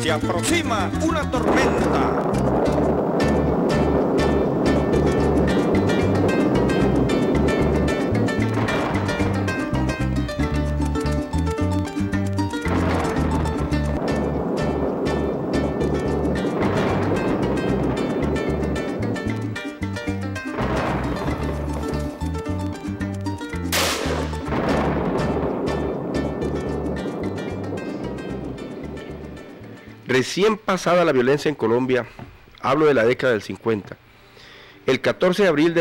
Se aproxima una tormenta. Recién pasada la violencia en Colombia, hablo de la década del 50, el 14 de abril de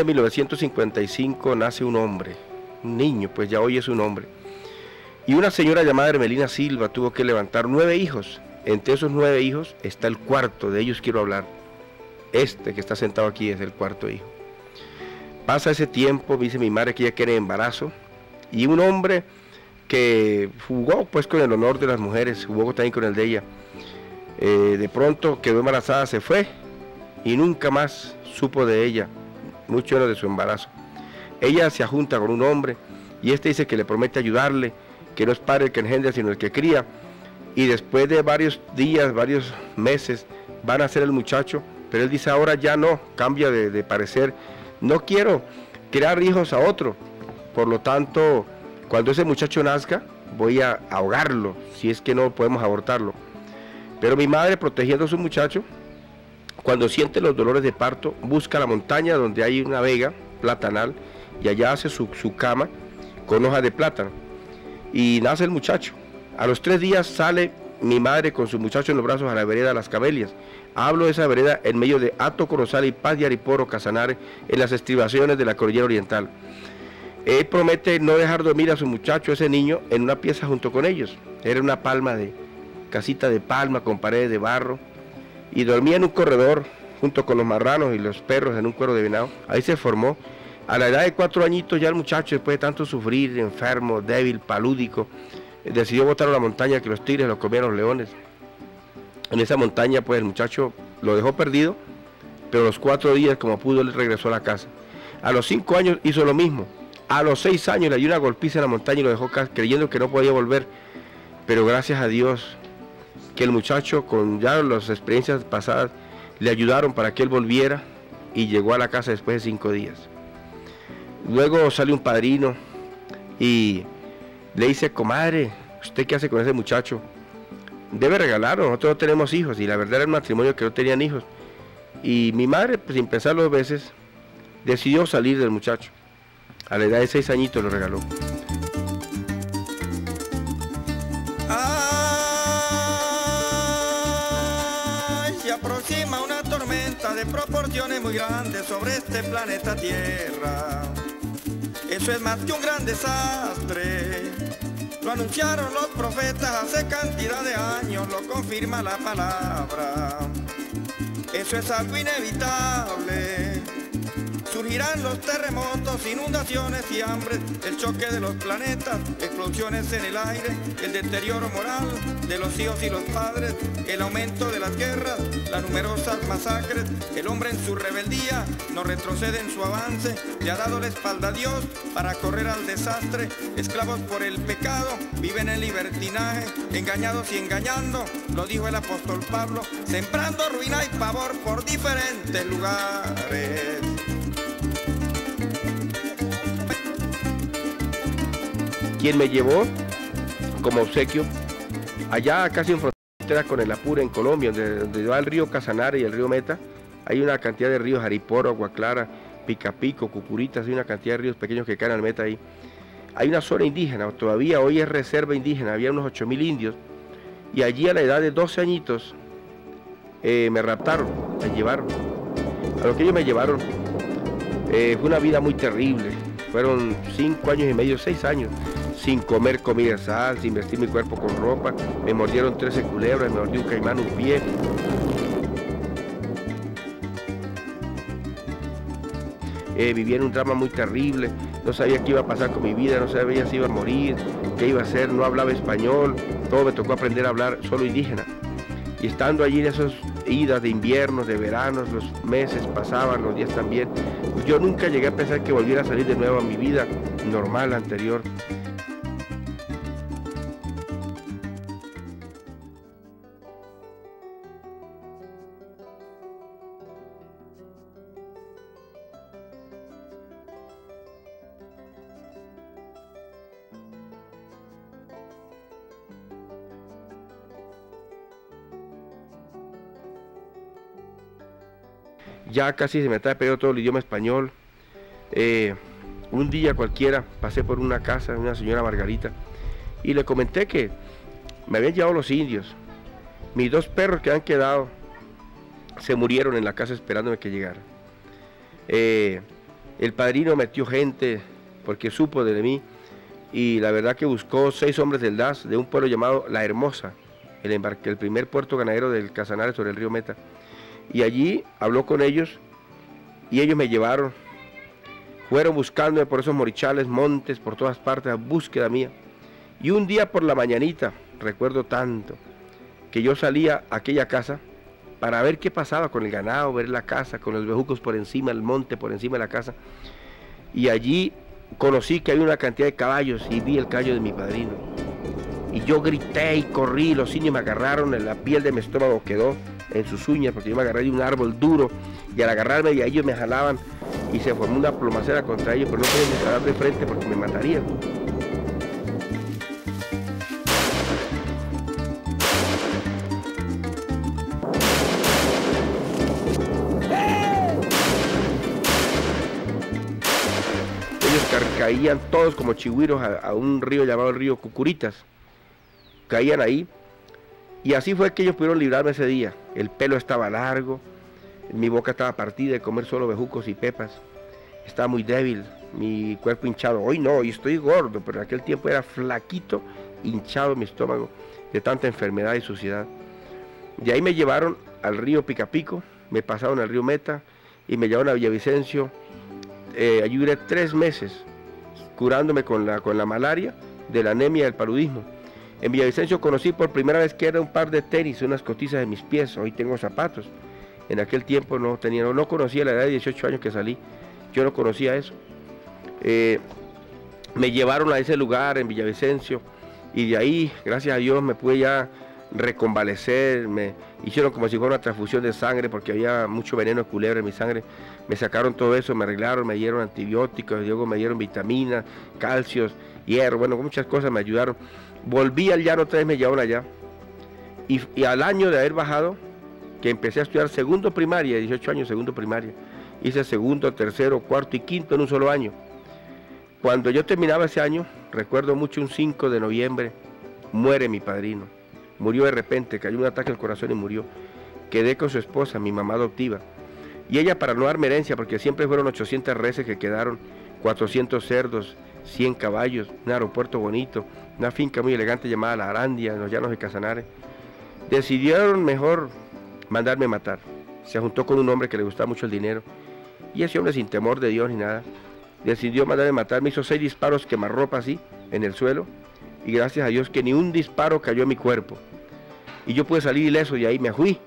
1955 nace un hombre, un niño, pues ya hoy es un hombre, y una señora llamada Hermelina Silva tuvo que levantar 9 hijos. Entre esos 9 hijos está el cuarto, de ellos quiero hablar. Este que está sentado aquí es el cuarto hijo. Pasa ese tiempo, me dice mi madre que ella quiere embarazo, y un hombre que jugó pues con el honor de las mujeres, jugó también con el de ella. De pronto quedó embarazada, se fue y nunca más supo de ella, mucho menos de su embarazo. Ella se junta con un hombre y este dice que le promete ayudarle, que no es padre el que engendra sino el que cría, y después de varios días, varios meses van a hacer el muchacho, pero él dice ahora ya no, cambia de parecer, no quiero criar hijos a otro, por lo tanto cuando ese muchacho nazca voy a ahogarlo si es que no podemos abortarlo. Pero mi madre, protegiendo a su muchacho, cuando siente los dolores de parto, busca la montaña donde hay una vega platanal y allá hace su cama con hojas de plátano. Y nace el muchacho. A los 3 días sale mi madre con su muchacho en los brazos a la vereda Las Camelias. Hablo de esa vereda en medio de Hato Corozal y Paz de Ariporo, Casanare, en las estribaciones de la cordillera oriental. Él promete no dejar dormir a su muchacho, ese niño, en una pieza junto con ellos. Era una casita de palma con paredes de barro, y dormía en un corredor junto con los marranos y los perros en un cuero de venado. Ahí se formó. A la edad de 4 añitos ya el muchacho, después de tanto sufrir, enfermo, débil, palúdico, decidió botar a la montaña, que los tigres lo comían los leones. En esa montaña pues el muchacho lo dejó perdido, pero a los 4 días como pudo él regresó a la casa. A los 5 años hizo lo mismo. A los 6 años le dio una golpiza en la montaña y lo dejó creyendo que no podía volver, pero gracias a Dios que el muchacho, con ya las experiencias pasadas, le ayudaron para que él volviera y llegó a la casa después de 5 días. Luego sale un padrino y le dice: comadre, ¿usted qué hace con ese muchacho? Debe regalarlo, nosotros no tenemos hijos, y la verdad era un matrimonio que no tenían hijos. Y mi madre, pues, sin pensarlo 2 veces, decidió salir del muchacho. A la edad de 6 añitos lo regaló. Se aproxima una tormenta de proporciones muy grandes sobre este planeta Tierra. Eso es más que un gran desastre. Lo anunciaron los profetas hace cantidad de años, lo confirma la palabra. Eso es algo inevitable. Surgirán los terremotos, inundaciones y hambres, el choque de los planetas, explosiones en el aire, el deterioro moral de los hijos y los padres, el aumento de las guerras, las numerosas masacres. El hombre en su rebeldía no retrocede en su avance, le ha dado la espalda a Dios para correr al desastre. Esclavos por el pecado, viven en libertinaje, engañados y engañando, lo dijo el apóstol Pablo, sembrando ruina y pavor por diferentes lugares. Quien me llevó como obsequio allá casi en frontera con el Apure en Colombia, donde va el río Casanare y el río Meta, hay una cantidad de ríos, Ariporo, Agua Clara, Picapico, Cucuritas, hay una cantidad de ríos pequeños que caen al Meta ahí. Hay una zona indígena, todavía hoy es reserva indígena, había unos 8.000 indios, y allí a la edad de 12 añitos me raptaron, me llevaron. A lo que ellos me llevaron fue una vida muy terrible, fueron 5 años y medio, 6 años, sin comer comida sal, sin vestir mi cuerpo con ropa, me mordieron 13 culebras, me mordió un caimán un pie. Vivía en un drama muy terrible, no sabía qué iba a pasar con mi vida, no sabía si iba a morir, qué iba a hacer, no hablaba español, todo me tocó aprender a hablar solo indígena. Y estando allí en esas idas de inviernos, de veranos, los meses pasaban, los días también, yo nunca llegué a pensar que volviera a salir de nuevo a mi vida normal anterior. ya casi se me estaba perdiendo todo el idioma español. Un día cualquiera pasé por una casa de una señora Margarita y le comenté que me habían llevado los indios. Mis 2 perros que han quedado se murieron en la casa esperándome que llegara. El padrino metió gente porque supo de mí y la verdad que buscó 6 hombres del DAS de un pueblo llamado La Hermosa, el primer puerto ganadero del Casanare sobre el río Meta. Y allí habló con ellos y ellos me llevaron. Fueron buscándome por esos morichales, montes, por todas partes, a búsqueda mía. Y un día por la mañanita, recuerdo tanto, que yo salía a aquella casa para ver qué pasaba con el ganado, ver la casa, con los bejucos por encima, el monte por encima de la casa. Y allí conocí que había una cantidad de caballos y vi el caballo de mi padrino. Y yo grité y corrí, los indios me agarraron, la piel de mi estómago quedó en sus uñas, porque yo me agarré de un árbol duro, y al agarrarme de ellos me jalaban, y se formó una plomacera contra ellos, pero no podían disparar de frente porque me matarían. Ellos caían todos como chigüiros a un río llamado el río Cucuritas. Caían ahí, y así fue que ellos pudieron librarme ese día. El pelo estaba largo, mi boca estaba partida de comer solo bejucos y pepas, estaba muy débil, mi cuerpo hinchado. Hoy no, hoy estoy gordo, pero en aquel tiempo era flaquito, hinchado mi estómago de tanta enfermedad y suciedad. De ahí me llevaron al río Picapico, me pasaron al río Meta y me llevaron a Villavicencio. Allí duré 3 meses curándome con la malaria, de la anemia y del paludismo. En Villavicencio conocí por primera vez que era un par de tenis, unas costizas de mis pies. Hoy tengo zapatos. En aquel tiempo no conocía la edad de 18 años que salí. Yo no conocía eso. Me llevaron a ese lugar en Villavicencio y de ahí, gracias a Dios, me pude ya reconvalecer. Me hicieron como si fuera una transfusión de sangre porque había mucho veneno de culebra en mi sangre. Me sacaron todo eso, me arreglaron, me dieron antibióticos, luego me dieron vitaminas, calcios, hierro, bueno, muchas cosas me ayudaron. Volví al llano otra vez, me llevaron allá. Y al año de haber bajado, que empecé a estudiar segundo primaria, 18 años segundo primaria, hice segundo, tercero, cuarto y quinto en un solo año. Cuando yo terminaba ese año, recuerdo mucho un 5 de noviembre, muere mi padrino. Murió de repente, cayó un ataque al corazón y murió. Quedé con su esposa, mi mamá adoptiva. Y ella, para no darme herencia, porque siempre fueron 800 reses que quedaron, 400 cerdos, 100 caballos, un aeropuerto bonito, una finca muy elegante llamada La Arandia, en los llanos de Casanare, decidieron mejor mandarme matar. Se juntó con un hombre que le gustaba mucho el dinero, y ese hombre, sin temor de Dios ni nada, decidió mandarme matar. Me hizo 6 disparos quemarropa así, en el suelo, y gracias a Dios que ni un disparo cayó en mi cuerpo. Y yo pude salir ileso de ahí, me fui.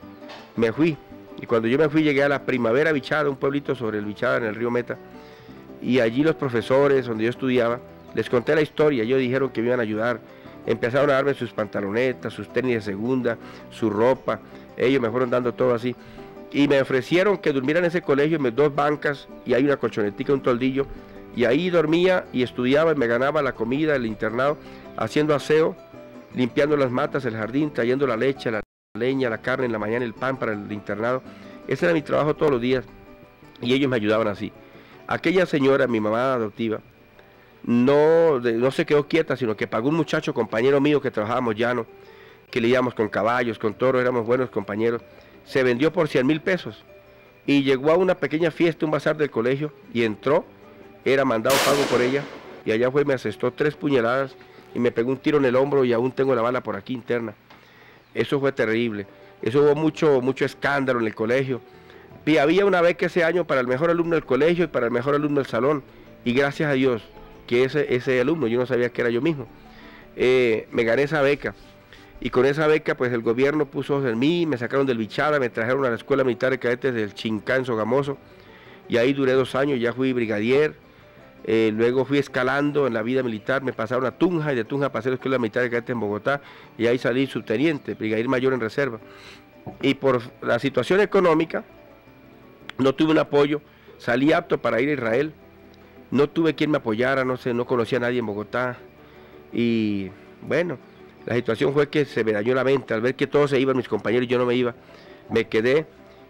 Y cuando yo me fui, llegué a la Primavera Bichada, un pueblito sobre el Bichada en el río Meta, y allí los profesores donde yo estudiaba, les conté la historia, ellos dijeron que me iban a ayudar. Empezaron a darme sus pantalonetas, sus tenis de segunda, su ropa, ellos me fueron dando todo así. Y me ofrecieron que durmiera en ese colegio, en 2 bancas, y hay una colchonetica, un toldillo, y ahí dormía y estudiaba, y me ganaba la comida, el internado, haciendo aseo, limpiando las matas, el jardín, trayendo la leche, la leña, la carne en la mañana, el pan para el internado. Ese era mi trabajo todos los días, y ellos me ayudaban así. Aquella señora, mi mamá adoptiva, no se quedó quieta, sino que pagó un muchacho, compañero mío, que trabajábamos llano, que le íbamos con caballos, con toros, éramos buenos compañeros. Se vendió por 100,000 pesos y llegó a una pequeña fiesta, un bazar del colegio, y entró, era mandado pago por ella, y allá fue y me asestó 3 puñaladas y me pegó un tiro en el hombro, y aún tengo la bala por aquí interna. Eso fue terrible. Eso hubo mucho escándalo en el colegio. Y había una beca ese año para el mejor alumno del colegio y para el mejor alumno del salón, y gracias a Dios que ese alumno, yo no sabía que era yo mismo, me gané esa beca. Y con esa beca, pues el gobierno puso ojos en mí, me sacaron del Bichada, me trajeron a la Escuela Militar de Cadetes del Chincá en Sogamoso, y ahí duré 2 años, ya fui brigadier. Luego fui escalando en la vida militar, me pasaron a Tunja, y de Tunja pasé a la Escuela Militar de Cadetes en Bogotá, y ahí salí subteniente, brigadier mayor en reserva. Y por la situación económica, no tuve un apoyo, salí apto para ir a Israel, no tuve quien me apoyara, no conocía a nadie en Bogotá, y bueno, la situación fue que se me dañó la mente. Al ver que todos se iban, mis compañeros, y yo no me iba, me quedé,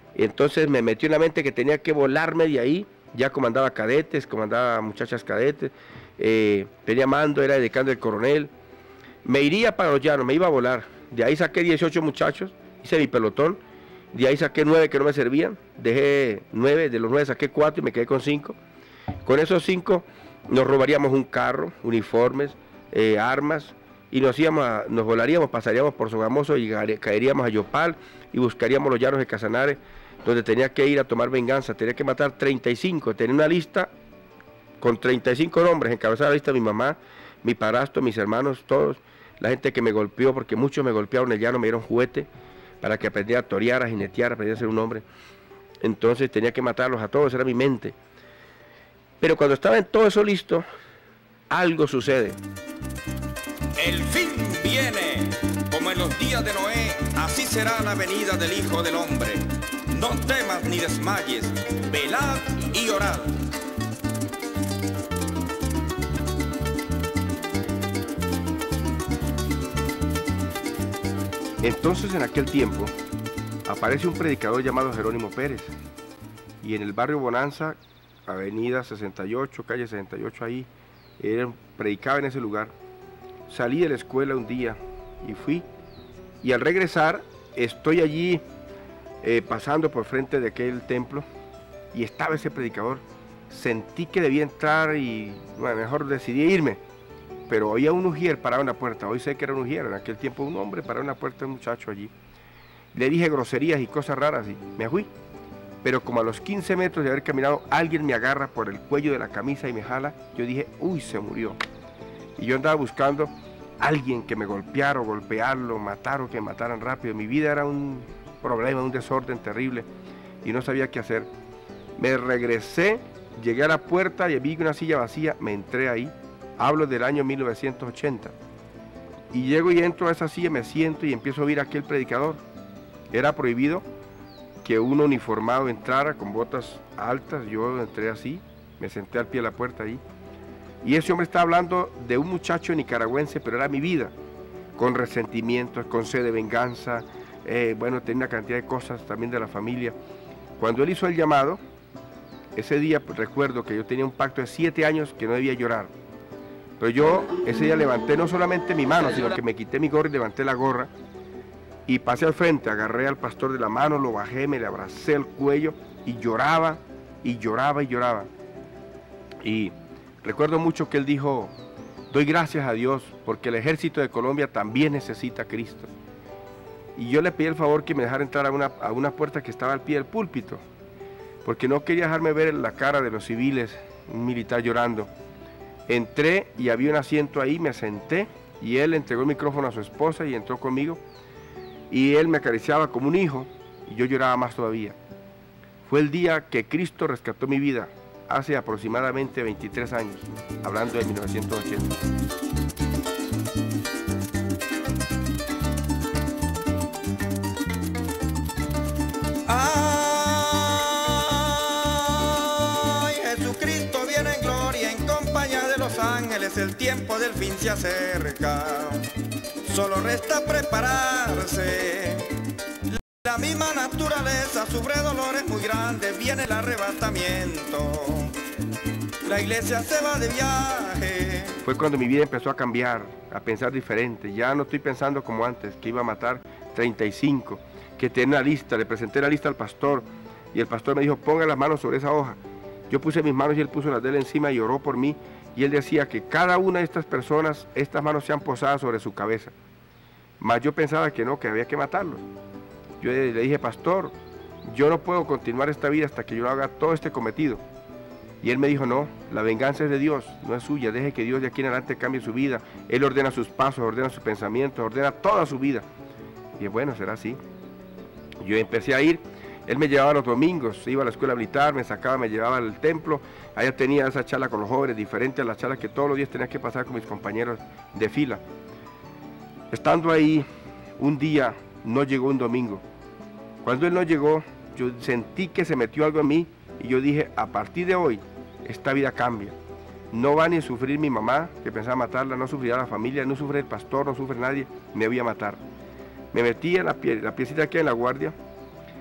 Entonces me metió en la mente que tenía que volarme de ahí. Ya comandaba cadetes, comandaba muchachas cadetes, tenía mando, era decano del coronel. Me iría para los llanos, me iba a volar. De ahí saqué 18 muchachos, hice mi pelotón. De ahí saqué 9 que no me servían, dejé 9, de los 9 saqué 4 y me quedé con 5. Con esos 5 nos robaríamos un carro, uniformes, armas, y nos volaríamos, pasaríamos por Sogamoso y caeríamos a Yopal y buscaríamos los llanos de Casanares, donde tenía que ir a tomar venganza. Tenía que matar 35, tenía una lista con 35 nombres, encabezada la lista mi mamá, mi padrastro, mis hermanos, todos, la gente que me golpeó, porque muchos me golpearon en el llano, me dieron juguete para que aprendiera a torear, a jinetear, aprendiera a ser un hombre. Entonces tenía que matarlos a todos, era mi mente. Pero cuando estaba en todo eso listo, algo sucede. El fin viene, como en los días de Noé, así será la venida del Hijo del Hombre. No temas ni desmayes, velad y orad. Entonces en aquel tiempo aparece un predicador llamado Jerónimo Pérez, y en el barrio Bonanza, avenida 68, calle 68, ahí, él predicaba en ese lugar. Salí de la escuela un día y fui, y al regresar estoy allí pasando por frente de aquel templo, y estaba ese predicador. Sentí que debía entrar y bueno, mejor decidí irme, pero oía un ujier parado en la puerta. Hoy sé que era un ujier, en aquel tiempo un hombre parado en la puerta de un muchacho allí. Le dije groserías y cosas raras y me fui, pero como a los 15 metros de haber caminado, alguien me agarra por el cuello de la camisa y me jala. Yo dije, uy, se murió. Y yo andaba buscando a alguien que me golpeara o golpearlo, matar o que me mataran rápido. Mi vida era un problema, un desorden terrible y no sabía qué hacer. Me regresé, llegué a la puerta y vi una silla vacía, me entré ahí. Hablo del año 1980. Y llego y entro a esa silla, me siento y empiezo a oír a aquel predicador. Era prohibido que uno uniformado entrara con botas altas. Yo entré así, me senté al pie de la puerta ahí. Y ese hombre estaba hablando de un muchacho nicaragüense, pero era mi vida, con resentimientos, con sed de venganza, bueno, tenía una cantidad de cosas también de la familia. Cuando él hizo el llamado, ese día recuerdo que yo tenía un pacto de 7 años que no debía llorar. Pero yo ese día levanté no solamente mi mano, sino que me quité mi gorra y levanté la gorra y pasé al frente, agarré al pastor de la mano, lo bajé, me le abracé el cuello y lloraba y lloraba y lloraba. Y recuerdo mucho que él dijo, doy gracias a Dios porque el ejército de Colombia también necesita a Cristo. Y yo le pedí el favor que me dejara entrar a una puerta que estaba al pie del púlpito, porque no quería dejarme ver la cara de los civiles, un militar llorando. Entré y había un asiento ahí, me senté y él entregó el micrófono a su esposa y entró conmigo. Y él me acariciaba como un hijo y yo lloraba más todavía. Fue el día que Cristo rescató mi vida, hace aproximadamente 23 años, hablando de 1980. Ay, Jesucristo viene en gloria en compañía de los ángeles, el tiempo del fin se acerca. Solo resta prepararse. La misma naturaleza sufre dolores muy grandes, viene el arrebatamiento. La iglesia se va de viaje. Fue cuando mi vida empezó a cambiar, a pensar diferente. Ya no estoy pensando como antes, que iba a matar 35, que tenía una lista. Le presenté la lista al pastor y el pastor me dijo, ponga las manos sobre esa hoja. Yo puse mis manos y él puso las de él encima y oró por mí. Y él decía que cada una de estas personas, estas manos sean posadas sobre su cabeza. Mas yo pensaba que no, que había que matarlos. Yo le dije, pastor, yo no puedo continuar esta vida hasta que yo haga todo este cometido. Y él me dijo, no, la venganza es de Dios, no es suya. Deje que Dios de aquí en adelante cambie su vida. Él ordena sus pasos, ordena sus pensamientos, ordena toda su vida. Y bueno, será así. Yo empecé a ir. Él me llevaba los domingos, iba a la escuela militar, me sacaba, me llevaba al templo. Allá tenía esa charla con los jóvenes, diferente a las charlas que todos los días tenía que pasar con mis compañeros de fila. Estando ahí, un día no llegó un domingo. Cuando él no llegó, yo sentí que se metió algo en mí y yo dije, a partir de hoy, esta vida cambia. No va ni a sufrir mi mamá, que pensaba matarla, no sufrirá la familia, no sufre el pastor, no sufre nadie, me voy a matar. Me metí en la piecita aquí en la guardia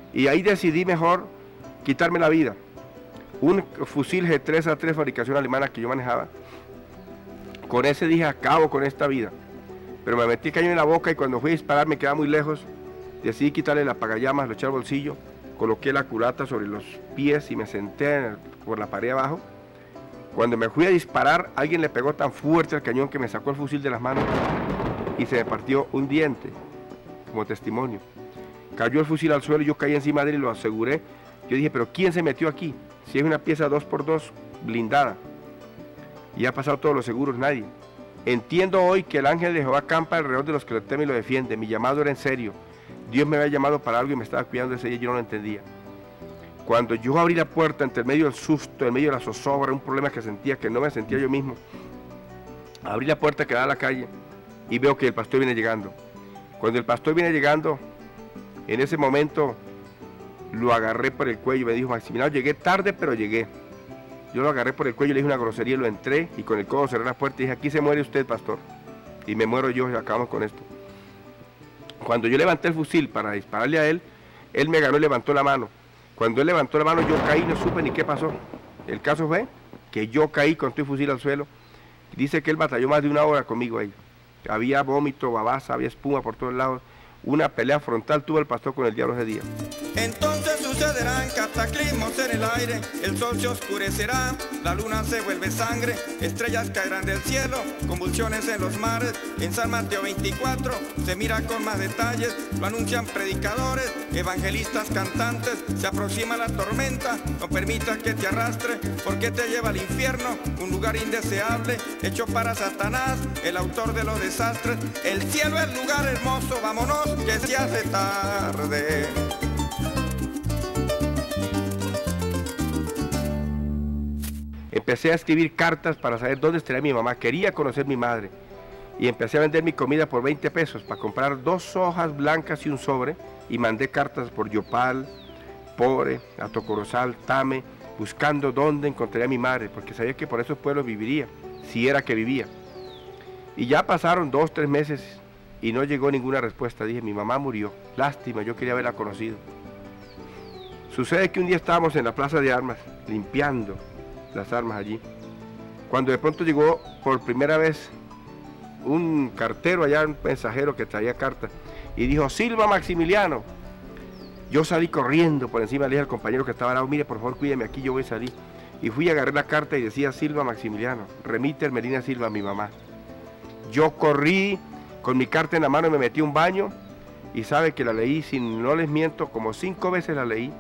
Y ahí decidí mejor quitarme la vida. Un fusil G3A3 fabricación alemana que yo manejaba. Con ese dije, acabo con esta vida. Pero me metí cañón en la boca y cuando fui a disparar me quedaba muy lejos. Decidí quitarle la apagallamas, lo eché al bolsillo, coloqué la culata sobre los pies y me senté por la pared abajo. Cuando me fui a disparar, alguien le pegó tan fuerte al cañón que me sacó el fusil de las manos y se me partió un diente, como testimonio. Cayó el fusil al suelo y yo caí encima de él y lo aseguré. Yo dije, pero ¿quién se metió aquí? Si es una pieza 2x2 blindada. Y ha pasado todos los seguros, nadie. Entiendo hoy que el ángel de Jehová campa alrededor de los que lo temen y lo defienden. Mi llamado era en serio. Dios me había llamado para algo y me estaba cuidando de ese día y yo no lo entendía. Cuando yo abrí la puerta entre el medio del susto, en medio de la zozobra, un problema que sentía, que no me sentía yo mismo, abrí la puerta que da a la calle y veo que el pastor viene llegando. Cuando el pastor viene llegando, en ese momento lo agarré por el cuello y me dijo, Maximiliano, llegué tarde, pero llegué. Yo lo agarré por el cuello, le dije una grosería, lo entré y con el codo cerré la puerta y dije, aquí se muere usted, pastor. Y me muero yo y acabamos con esto. Cuando yo levanté el fusil para dispararle a él me ganó y levantó la mano. Cuando él levantó la mano yo caí, no supe ni qué pasó. El caso fue que yo caí con todo el fusil al suelo. Dice que él batalló más de 1 hora conmigo ahí. Había vómito, babasa, había espuma por todos lados. Una pelea frontal tuvo el pastor con el diablo ese día. Entonces sucederán cataclismos en el aire, el sol se oscurecerá, la luna se vuelve sangre, estrellas caerán del cielo, convulsiones en los mares. En San Mateo 24 se mira con más detalles, lo anuncian predicadores, evangelistas, cantantes. Se aproxima la tormenta, no permitas que te arrastre, porque te lleva al infierno, un lugar indeseable, hecho para Satanás, el autor de los desastres. El cielo es lugar hermoso, vámonos que se hace tarde. Empecé a escribir cartas para saber dónde estaría mi mamá. Quería conocer a mi madre. Y empecé a vender mi comida por 20 pesos para comprar 2 hojas blancas y un sobre. Y mandé cartas por Yopal, Pore, Atocorozal, Tame, buscando dónde encontraría a mi madre, porque sabía que por esos pueblos viviría, si era que vivía. Y ya pasaron 2 o 3 meses y no llegó ninguna respuesta. Dije, mi mamá murió. Lástima, yo quería haberla conocido. Sucede que un día estábamos en la plaza de armas, limpiando las armas allí, cuando de pronto llegó por primera vez un cartero allá, un mensajero que traía cartas, y dijo, Silva Maximiliano. Yo salí corriendo por encima, le dije al compañero que estaba al lado, mire, por favor, cuídeme aquí, yo voy a salir. Y fui a agarrar la carta y decía, Silva Maximiliano, remite Hermelina Silva a mi mamá. Yo corrí con mi carta en la mano y me metí a un baño, y sabe que la leí, sin no les miento, como 5 veces la leí.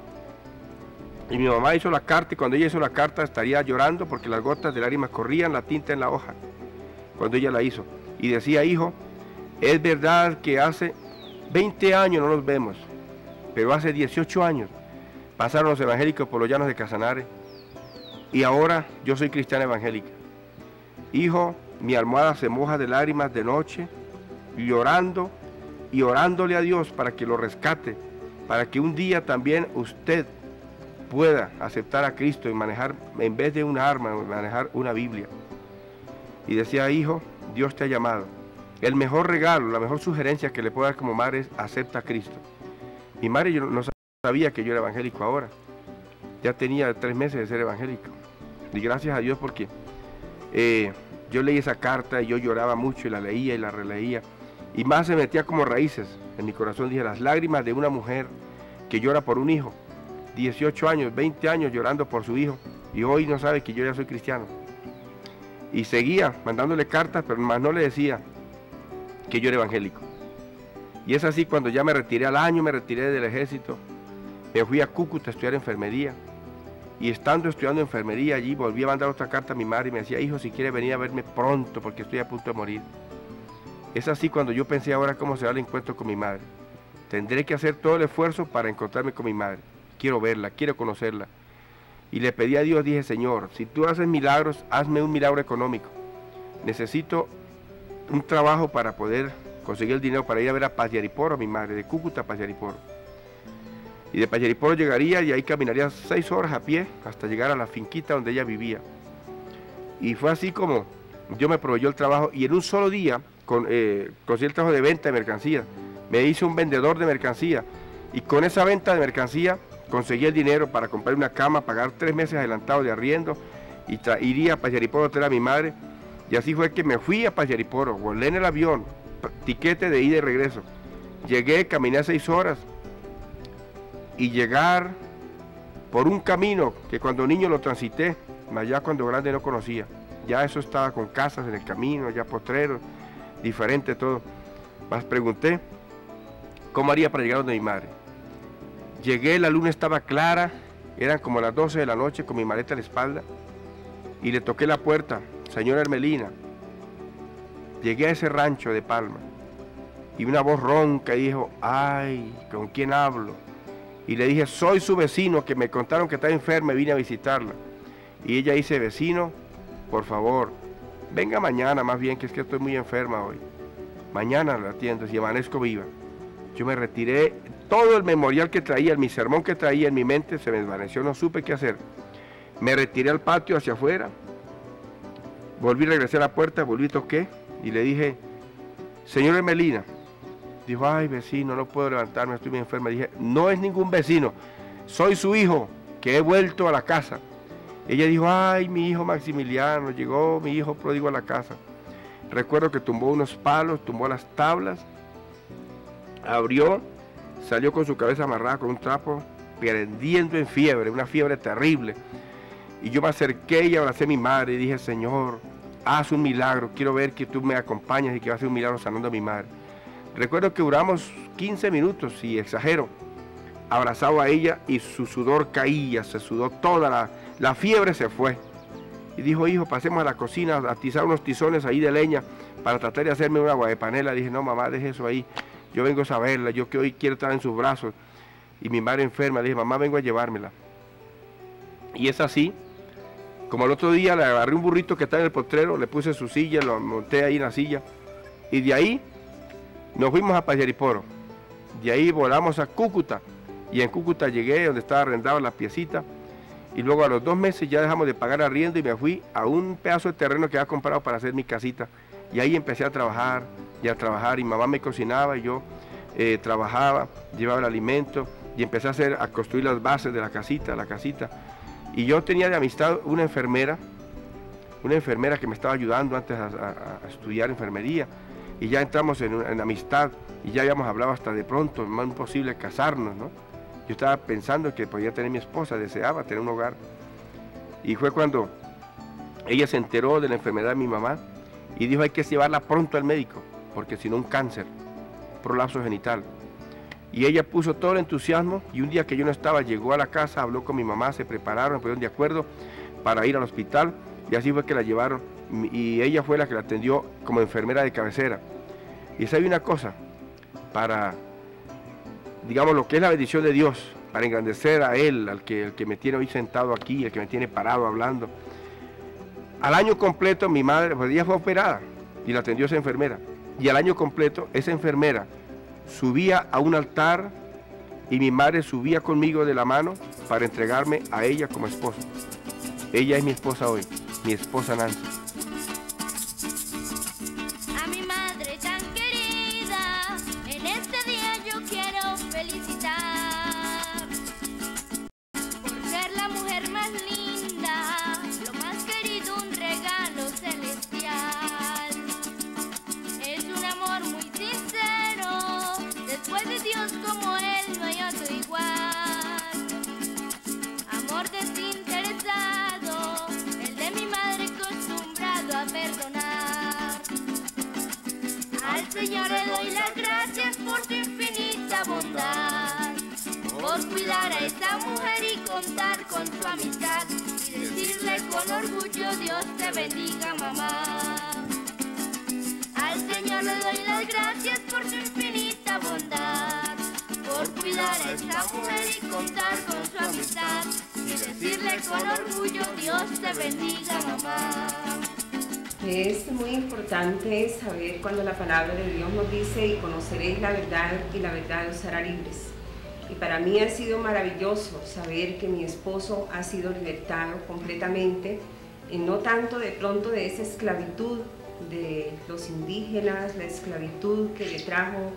Y mi mamá hizo la carta y cuando ella hizo la carta estaría llorando porque las gotas de lágrimas corrían la tinta en la hoja. Cuando ella la hizo. Y decía, hijo, es verdad que hace 20 años no nos vemos, pero hace 18 años pasaron los evangélicos por los llanos de Casanare y ahora yo soy cristiana evangélica. Hijo, mi almohada se moja de lágrimas de noche, llorando y orándole a Dios para que lo rescate, para que un día también usted pueda aceptar a Cristo y manejar, en vez de una arma, manejar una Biblia. Y decía, hijo, Dios te ha llamado. El mejor regalo, la mejor sugerencia que le puedo dar como madre es acepta a Cristo. Mi madre yo no sabía que yo era evangélico ahora. Ya tenía 3 meses de ser evangélico. Y gracias a Dios porque yo leí esa carta y yo lloraba mucho y la leía y la releía. Y más se metía como raíces en mi corazón. Dije, las lágrimas de una mujer que llora por un hijo. 18 años, 20 años llorando por su hijo y hoy no sabe que yo ya soy cristiano. Y seguía mandándole cartas, pero más no le decía que yo era evangélico. Y es así cuando ya me retiré al año, me retiré del ejército, me fui a Cúcuta a estudiar enfermería y estando estudiando enfermería allí volví a mandar otra carta a mi madre y me decía, hijo, si quiere venir a verme pronto porque estoy a punto de morir. Es así cuando yo pensé ahora cómo será el encuentro con mi madre. Tendré que hacer todo el esfuerzo para encontrarme con mi madre. Quiero verla, quiero conocerla. Y le pedí a Dios, dije, Señor, si tú haces milagros, hazme un milagro económico. Necesito un trabajo para poder conseguir el dinero para ir a ver a Payariporo, a mi madre, de Cúcuta a Payariporo. Y de Payariporo llegaría y ahí caminaría 6 horas a pie hasta llegar a la finquita donde ella vivía. Y fue así como Dios me proveyó el trabajo y en un solo día conseguí el trabajo de venta de mercancía. Me hice un vendedor de mercancía. Y con esa venta de mercancía conseguí el dinero para comprar una cama, pagar 3 meses adelantados de arriendo y iría a Pachariporo a traer a mi madre. Y así fue que me fui a Pachariporo, volé en el avión, tiquete de ida y regreso. Llegué, caminé 6 horas y llegar por un camino que cuando niño lo transité, allá cuando grande no conocía. Ya eso estaba con casas en el camino, ya potreros, diferente todo. Más pregunté, ¿cómo haría para llegar donde mi madre? Llegué, la luna estaba clara, eran como las 12 de la noche con mi maleta a la espalda y le toqué la puerta, señora Hermelina. Llegué a ese rancho de Palma y una voz ronca dijo, ay, ¿con quién hablo? Y le dije, soy su vecino, que me contaron que está enferma y vine a visitarla. Y ella dice, vecino, por favor, venga mañana más bien, que es que estoy muy enferma hoy. Mañana la atiendo, si amanezco viva. Yo me retiré, todo el memorial que traía, mi sermón que traía en mi mente se me desvaneció, no supe qué hacer. Me retiré al patio hacia afuera, volví, regresé a la puerta, volví, toqué y le dije, señora Hermelina. Dijo, ay vecino, no puedo levantarme, estoy muy enferma. Dije, no es ningún vecino, soy su hijo, que he vuelto a la casa. Ella dijo, ay, mi hijo Maximiliano, llegó mi hijo pródigo a la casa. Recuerdo que tumbó unos palos, tumbó las tablas, abrió, salió con su cabeza amarrada con un trapo, prendiendo en fiebre, una fiebre terrible. Y yo me acerqué y abracé a mi madre y dije, Señor, haz un milagro, quiero ver que tú me acompañas y que vas a hacer un milagro sanando a mi madre. Recuerdo que duramos 15 minutos, y exagero, abrazado a ella y su sudor caía, se sudó toda, la fiebre se fue. Y dijo, hijo, pasemos a la cocina a atizar unos tizones ahí de leña para tratar de hacerme una agua de panela. Dije, no mamá, deje eso ahí, yo vengo a saberla, yo que hoy quiero estar en sus brazos. Y mi madre enferma, le dije, mamá, vengo a llevármela. Y es así, como el otro día le agarré un burrito que está en el potrero, le puse su silla, lo monté ahí en la silla, y de ahí nos fuimos a Pachariporo. De ahí volamos a Cúcuta, y en Cúcuta llegué donde estaba arrendada la piecita, y luego a los 2 meses ya dejamos de pagar arriendo y me fui a un pedazo de terreno que había comprado para hacer mi casita, y ahí empecé a trabajar, y mamá me cocinaba, y yo trabajaba, llevaba el alimento, y empecé a construir las bases de la casita, y yo tenía de amistad una enfermera que me estaba ayudando antes a estudiar enfermería, y ya entramos en amistad, y ya habíamos hablado hasta de pronto, más imposible casarnos, ¿no? Yo estaba pensando que podía tener mi esposa, deseaba tener un hogar, y fue cuando ella se enteró de la enfermedad de mi mamá, y dijo, hay que llevarla pronto al médico, porque si no un cáncer, prolapso genital. Y ella puso todo el entusiasmo, y un día que yo no estaba, llegó a la casa, habló con mi mamá, se prepararon, se pusieron de acuerdo para ir al hospital, y así fue que la llevaron, y ella fue la que la atendió como enfermera de cabecera. Y sabe una cosa, para, digamos, lo que es la bendición de Dios, para engrandecer a Él, el que me tiene hoy sentado aquí, el que me tiene parado hablando. Al año completo mi madre, pues ella fue operada, y la atendió esa enfermera, y al año completo esa enfermera subía a un altar y mi madre subía conmigo de la mano para entregarme a ella como esposa. Ella es mi esposa hoy, mi esposa Nancy. A mi madre tan querida, en este día yo quiero felicitar por ser la mujer más linda, lo más querido, un regalo celestial. Es un amor muy sincero, después de Dios como Él no hay otro igual. Amor desinteresado, el de mi madre acostumbrado a perdonar. Al Señor le doy las gracias por su infinita bondad, por cuidar a esta mujer y contar con su amistad, y decirle con orgullo, Dios te bendiga, mamá. Al Señor le doy las gracias por su infinita bondad, por cuidar a esta mujer y contar con su amistad, y decirle con orgullo, Dios te bendiga, mamá. Es muy importante saber cuando la palabra de Dios nos dice, y conoceréis la verdad, y la verdad os hará libres. Y para mí ha sido maravilloso saber que mi esposo ha sido libertado completamente, y no tanto de pronto de esa esclavitud de los indígenas, la esclavitud que le trajo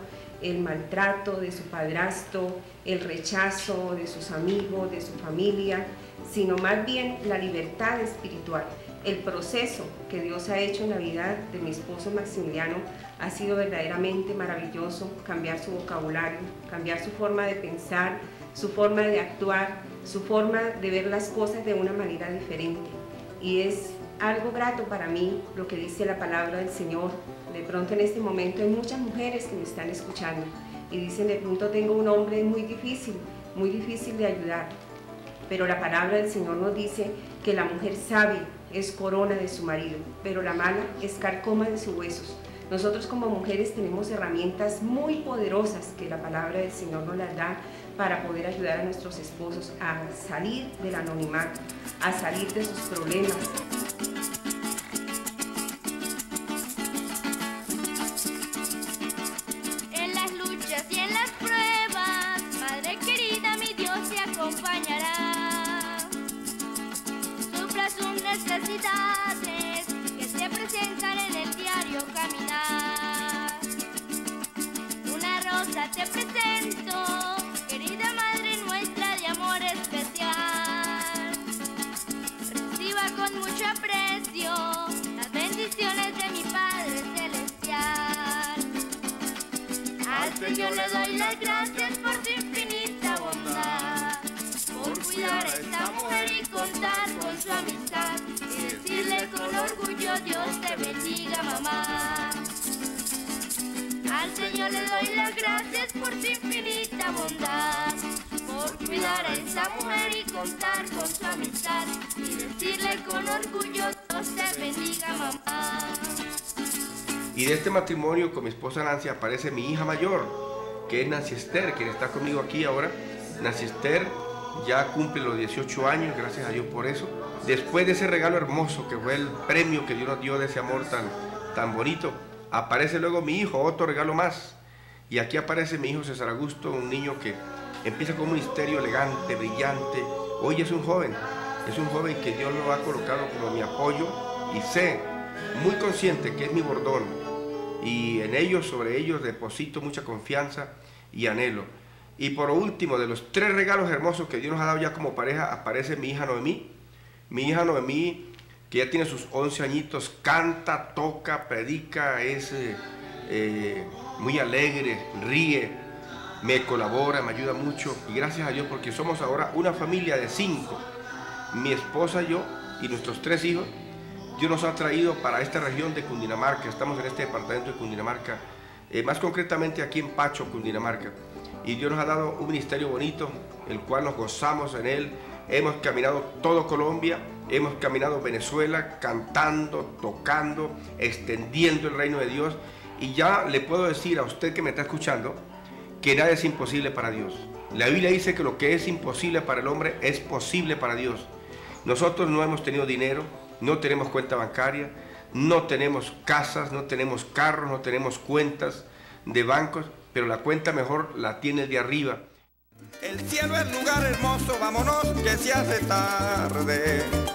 el maltrato de su padrastro, el rechazo de sus amigos, de su familia, sino más bien la libertad espiritual. El proceso que Dios ha hecho en la vida de mi esposo Maximiliano ha sido verdaderamente maravilloso, cambiar su vocabulario, cambiar su forma de pensar, su forma de actuar, su forma de ver las cosas de una manera diferente. Y es algo grato para mí lo que dice la palabra del Señor. De pronto en este momento hay muchas mujeres que me están escuchando y dicen, de pronto tengo un hombre muy difícil de ayudar. Pero la palabra del Señor nos dice que la mujer sabia es corona de su marido, pero la mala es carcoma de sus huesos. Nosotros como mujeres tenemos herramientas muy poderosas que la palabra del Señor nos las da para poder ayudar a nuestros esposos a salir del anonimato, a salir de sus problemas. En las luchas y en las pruebas, Madre querida, mi Dios te acompañará. Sufra sus necesidades que se presentan en el diario caminar. Una rosa te presento, querida Madre nuestra de amor especial. Reciba con mucho aprecio las bendiciones de mi Padre Celestial. Al Señor le doy las gracias por su infinita bondad, por cuidar a esta mujer y contar con su amistad, y decirle con orgullo, Dios te bendiga, mamá. Al Señor le doy las gracias por su infinita bondad, por cuidar a esta mujer y contar con su amistad, y decirle con orgullo, Dios te bendiga, mamá. Y de este matrimonio con mi esposa Nancy aparece mi hija mayor, que es Nancy Esther, quien está conmigo aquí ahora. Nancy Esther ya cumple los 18 años, gracias a Dios por eso. Después de ese regalo hermoso que fue el premio que Dios nos dio de ese amor tan bonito, aparece luego mi hijo, otro regalo más. Y aquí aparece mi hijo César Augusto, un niño que empieza con un ministerio elegante, brillante. Hoy es un joven que Dios lo ha colocado como mi apoyo, y sé, muy consciente que es mi bordón, y en ellos, sobre ellos, deposito mucha confianza y anhelo. Y por último, de los 3 regalos hermosos que Dios nos ha dado ya como pareja, aparece mi hija Noemí. Mi hija Noemí, que ya tiene sus 11 añitos, canta, toca, predica, es muy alegre, ríe, me colabora, me ayuda mucho, y gracias a Dios porque somos ahora una familia de 5. Mi esposa, yo y nuestros 3 hijos. Dios nos ha traído para esta región de Cundinamarca. Estamos en este departamento de Cundinamarca, más concretamente aquí en Pacho, Cundinamarca. Y Dios nos ha dado un ministerio bonito, el cual nos gozamos en él. Hemos caminado todo Colombia, hemos caminado Venezuela, cantando, tocando, extendiendo el reino de Dios. Y ya le puedo decir a usted que me está escuchando que nada es imposible para Dios. La Biblia dice que lo que es imposible para el hombre es posible para Dios. Nosotros no hemos tenido dinero, no tenemos cuenta bancaria, no tenemos casas, no tenemos carros, no tenemos cuentas de bancos, pero la cuenta mejor la tiene el de arriba. El cielo es lugar hermoso, vámonos que se hace tarde.